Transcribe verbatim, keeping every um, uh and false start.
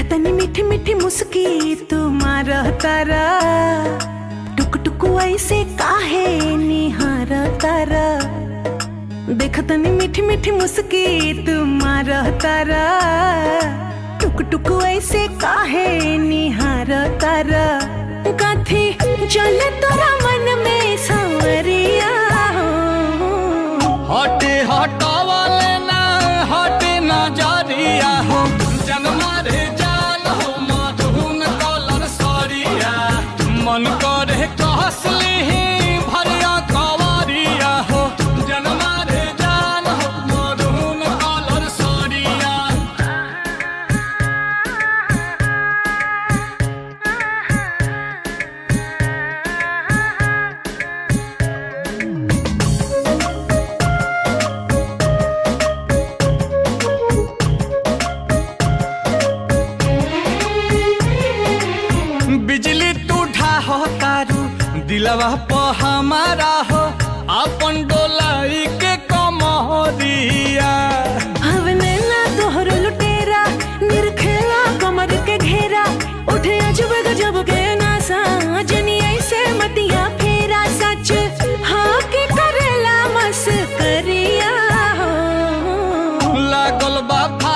तनी मीठी मीठी मुस्की तुम्हारा तारा, टुक टुक ऐसे काहे निहार तारा। देख तनी मीठी मीठी मुस्की तुम्हारा तारा, टुक टुक ऐसे काहे निहार तारा। कथी चले तोरा मन में सांवरिया हो, हटे हटावा लेना हटे नजरिया हो, जनमा रे जान हो मधुन कलर सरिया। मन करे कहसली भरिया कवरिया हो, जनमा रे जान हो मधुन कलर सरिया। बिजली तू ढाहो तारू दिलवा प हमारा हो, अपन डोलाई के कमरिया। हवने ना तोहर लुटेरा निरखेला कमर के घेरा। उठे अजब गजब के नासा जनी ऐसे मतिया फेरा। सच हाँ के करेला मस्करिया हो, लागल बा